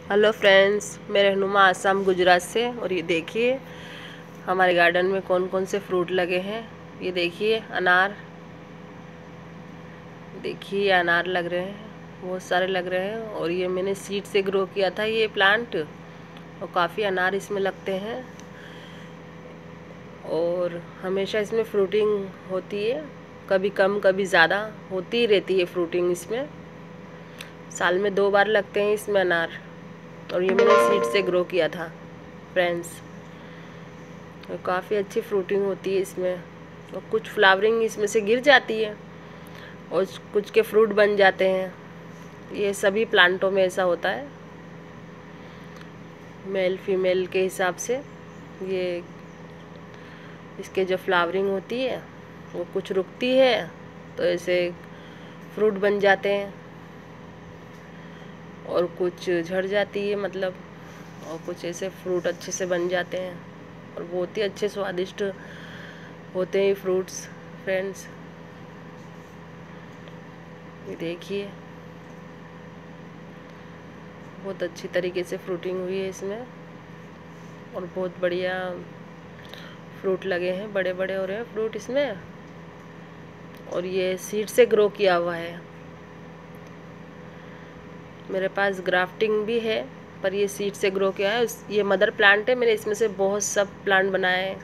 Hello friends, मैं रहनुमा आसाम गुजरात से। और ये देखिए हमारे गार्डन में कौन कौन से फ्रूट लगे हैं। ये देखिए अनार, देखिए अनार लग रहे हैं, बहुत सारे लग रहे हैं। और ये मैंने सीड से ग्रो किया था ये प्लांट, और काफ़ी अनार इसमें लगते हैं। और हमेशा इसमें फ्रूटिंग होती है, कभी कम कभी ज़्यादा होती ही रहती है फ्रूटिंग इसमें। साल में 2 बार लगते हैं इसमें अनार। और ये मैंने सीड से ग्रो किया था फ्रेंड्स। और काफ़ी अच्छी फ्रूटिंग होती है इसमें, और कुछ फ्लावरिंग इसमें से गिर जाती है और कुछ के फ्रूट बन जाते हैं। ये सभी प्लांटों में ऐसा होता है, मेल फीमेल के हिसाब से। ये इसके जो फ्लावरिंग होती है वो कुछ रुकती है तो ऐसे फ्रूट बन जाते हैं, और कुछ झड़ जाती है मतलब, और कुछ ऐसे फ्रूट अच्छे से बन जाते हैं। और बहुत ही अच्छे स्वादिष्ट होते हैं फ्रूट्स फ्रेंड्स। ये देखिए बहुत अच्छी तरीके से फ्रूटिंग हुई है इसमें, और बहुत बढ़िया फ्रूट लगे हैं, बड़े बड़े हो रहे हैं फ्रूट इसमें। और ये सीड से ग्रो किया हुआ है। मेरे पास ग्राफ्टिंग भी है, पर ये सीड से ग्रो किया है। ये मदर प्लांट है, मैंने इसमें से बहुत सब प्लांट बनाए हैं।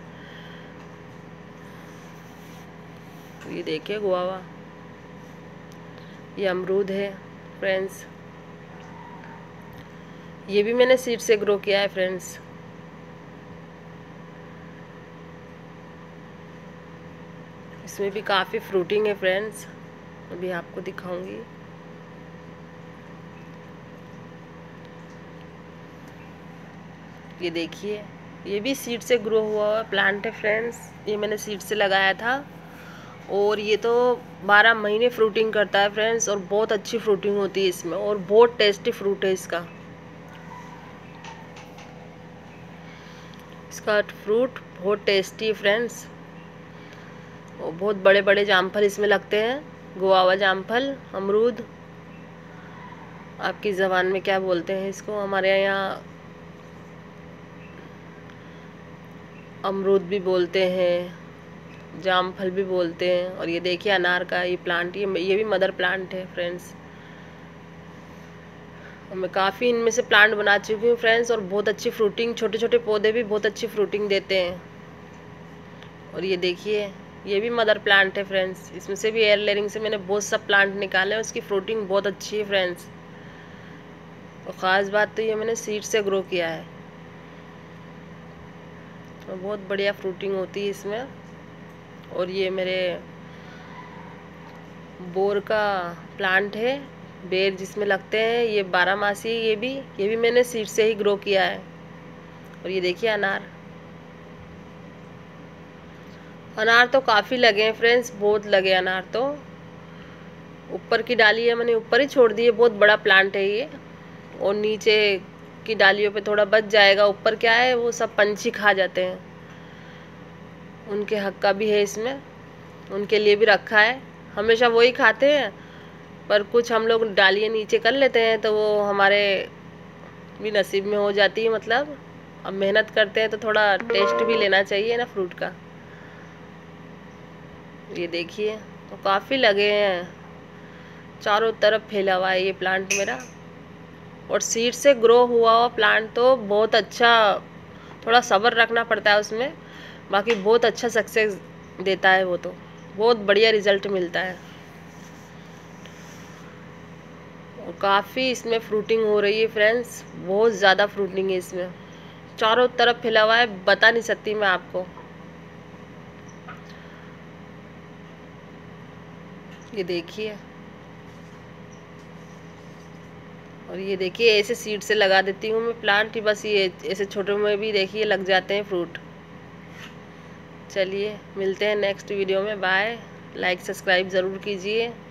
ये देखिए गुआवा, ये अमरूद है फ्रेंड्स, ये भी मैंने सीड से ग्रो किया है फ्रेंड्स। इसमें भी काफ़ी फ्रूटिंग है फ्रेंड्स, अभी आपको दिखाऊंगी। ये देखिए ये भी सीड से ग्रो हुआ हुआ प्लांट है फ्रेंड्स, ये मैंने सीड से लगाया था। और ये तो 12 महीने फ्रूटिंग करता है फ्रेंड्स, और बहुत अच्छी फ्रूटिंग होती है इसमें, और बहुत टेस्टी फ्रूट है इसका। इसका फ्रूट बहुत टेस्टी है फ्रेंड्स। और बहुत बड़े बड़े जामफल इसमें लगते हैं, गुआवा जामफल, अमरूद, आपकी ज़बान में क्या बोलते हैं इसको, हमारे यहाँ अमरूद भी बोलते हैं, जामफल भी बोलते हैं। और ये देखिए अनार का ये प्लांट, ये भी मदर प्लांट है फ्रेंड्स। और मैं काफ़ी इनमें से प्लांट बना चुकी हूँ फ्रेंड्स, और बहुत अच्छी फ्रूटिंग, छोटे छोटे पौधे भी बहुत अच्छी फ्रूटिंग देते हैं। और ये देखिए ये भी मदर प्लांट है फ्रेंड्स, इसमें से भी एयर लेयरिंग से मैंने बहुत सब प्लांट निकाले हैं, उसकी फ्रूटिंग बहुत अच्छी है फ्रेंड्स। और ख़ास बात तो ये मैंने सीड से ग्रो किया है, और बहुत बढ़िया फ्रूटिंग होती है इसमें। और ये मेरे बोर का प्लांट है, बेर जिसमें लगते हैं, ये 12 मासी, ये भी मैंने सीड से ही ग्रो किया है। और ये देखिए अनार तो काफ़ी लगे हैं फ्रेंड्स, बहुत लगे अनार तो। ऊपर की डाली है मैंने ऊपर ही छोड़ दी है, बहुत बड़ा प्लांट है ये। और नीचे की डालियों पे थोड़ा बच जाएगा, ऊपर क्या है वो सब पंछी खा जाते हैं, उनके हक का भी है इसमें, उनके लिए भी रखा है। हमेशा वही खाते हैं, पर कुछ हम लोग डालियाँ नीचे कर लेते हैं तो वो हमारे भी नसीब में हो जाती है। मतलब अब मेहनत करते हैं तो थोड़ा टेस्ट भी लेना चाहिए ना फ्रूट का। ये देखिए तो काफ़ी लगे हैं, चारों तरफ फैला हुआ है ये प्लांट मेरा। और सीड से ग्रो हुआ हुआ प्लांट तो बहुत अच्छा, थोड़ा सब्र रखना पड़ता है उसमें, बाकी बहुत अच्छा सक्सेस देता है वो, तो बहुत बढ़िया रिजल्ट मिलता है। और काफ़ी इसमें फ्रूटिंग हो रही है फ्रेंड्स, बहुत ज़्यादा फ्रूटिंग है इसमें, चारों तरफ फैला हुआ है, बता नहीं सकती मैं आपको। ये देखिए, और ये देखिए ऐसे सीड से लगा देती हूँ मैं प्लांट, बस ये ऐसे छोटे में भी देखिए लग जाते हैं फ्रूट। चलिए मिलते हैं नेक्स्ट वीडियो में, बाय। लाइक सब्सक्राइब ज़रूर कीजिए।